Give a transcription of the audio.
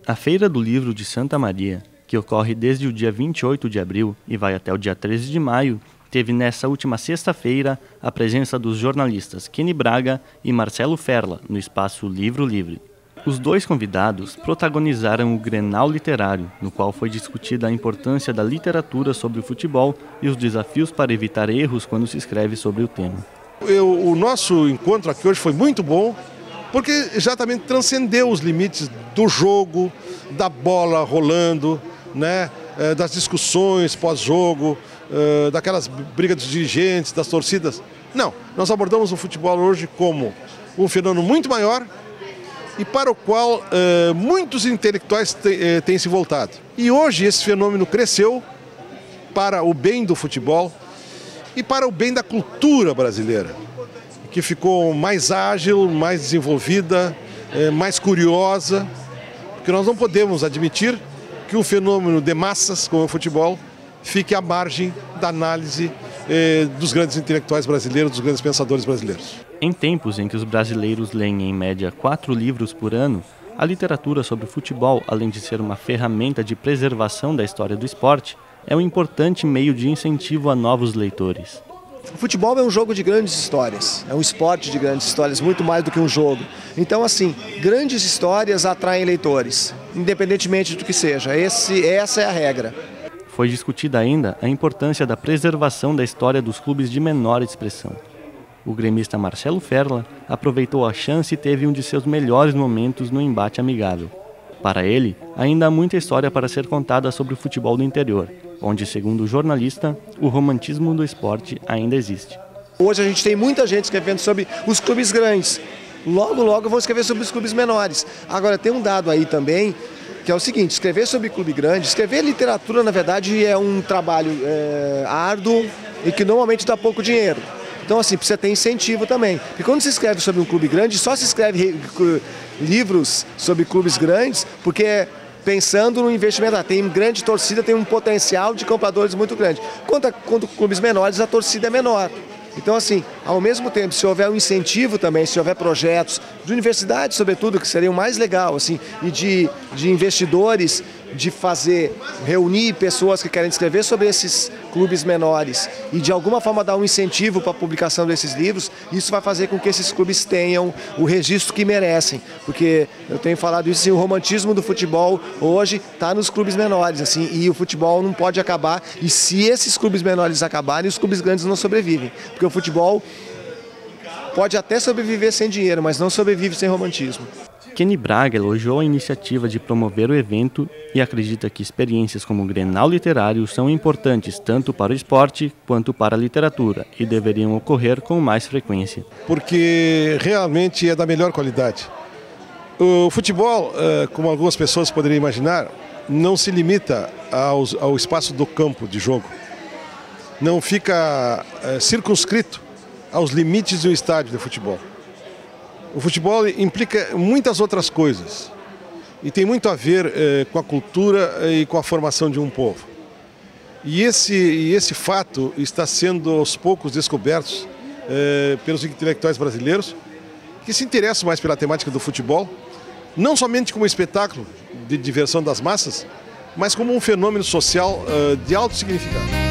A Feira do Livro de Santa Maria, que ocorre desde o dia 28 de abril e vai até o dia 13 de maio, teve nessa última sexta-feira a presença dos jornalistas Kenny Braga e Marcelo Ferla no espaço Livro Livre. Os dois convidados protagonizaram o Grenal Literário, no qual foi discutida a importância da literatura sobre o futebol e os desafios para evitar erros quando se escreve sobre o tema. O nosso encontro aqui hoje foi muito bom, porque exatamente transcendeu os limites do jogo, da bola rolando, né, das discussões pós-jogo, daquelas brigas dos dirigentes, das torcidas. Não, nós abordamos o futebol hoje como um fenômeno muito maior e para o qual muitos intelectuais têm se voltado. E hoje esse fenômeno cresceu para o bem do futebol e para o bem da cultura brasileira, que ficou mais ágil, mais desenvolvida, mais curiosa, porque nós não podemos admitir que um fenômeno de massas como o futebol fique à margem da análise dos grandes intelectuais brasileiros, dos grandes pensadores brasileiros. Em tempos em que os brasileiros leem em média 4 livros por ano, a literatura sobre o futebol, além de ser uma ferramenta de preservação da história do esporte, é um importante meio de incentivo a novos leitores. O futebol é um jogo de grandes histórias, é um esporte de grandes histórias, muito mais do que um jogo. Então, assim, grandes histórias atraem leitores, independentemente do que seja. Essa é a regra. Foi discutida ainda a importância da preservação da história dos clubes de menor expressão. O gremista Marcelo Ferla aproveitou a chance e teve um de seus melhores momentos no embate amigável. Para ele, ainda há muita história para ser contada sobre o futebol do interior, onde, segundo o jornalista, o romantismo do esporte ainda existe. Hoje a gente tem muita gente escrevendo sobre os clubes grandes. Logo vão escrever sobre os clubes menores. Agora, tem um dado aí também, que é o seguinte: escrever sobre clube grande, escrever literatura, na verdade, é um trabalho árduo e que normalmente dá pouco dinheiro. Então, assim, precisa ter incentivo também. E quando se escreve sobre um clube grande, só se escreve livros sobre clubes grandes, porque pensando no investimento, tem grande torcida, tem um potencial de compradores muito grande. Quanto clubes menores, a torcida é menor. Então, assim, ao mesmo tempo, se houver um incentivo também, se houver projetos de universidades, sobretudo, que seria o mais legal, assim, e de investidores, de reunir pessoas que querem escrever sobre esses clubes menores e de alguma forma dar um incentivo para a publicação desses livros, isso vai fazer com que esses clubes tenham o registro que merecem, porque eu tenho falado isso, assim, o romantismo do futebol hoje está nos clubes menores, assim, e o futebol não pode acabar, e se esses clubes menores acabarem, os clubes grandes não sobrevivem, porque o futebol pode até sobreviver sem dinheiro, mas não sobrevive sem romantismo. Kenny Braga elogiou a iniciativa de promover o evento e acredita que experiências como o Grenal Literário são importantes tanto para o esporte quanto para a literatura e deveriam ocorrer com mais frequência. Porque realmente é da melhor qualidade. O futebol, como algumas pessoas poderiam imaginar, não se limita ao espaço do campo de jogo. Não fica circunscrito aos limites do estádio de futebol. O futebol implica muitas outras coisas e tem muito a ver com a cultura e com a formação de um povo. E esse fato está sendo aos poucos descoberto pelos intelectuais brasileiros que se interessam mais pela temática do futebol, não somente como espetáculo de diversão das massas, mas como um fenômeno social de alto significado.